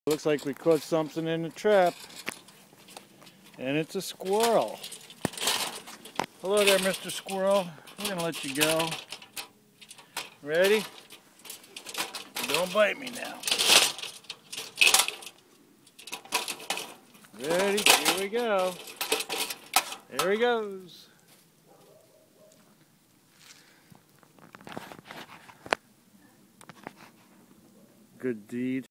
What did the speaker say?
Looks like we caught something in the trap. And it's a squirrel. Hello there, Mr. Squirrel. We're going to let you go. Ready? Don't bite me now. Ready? Here we go. There he goes. Good deed.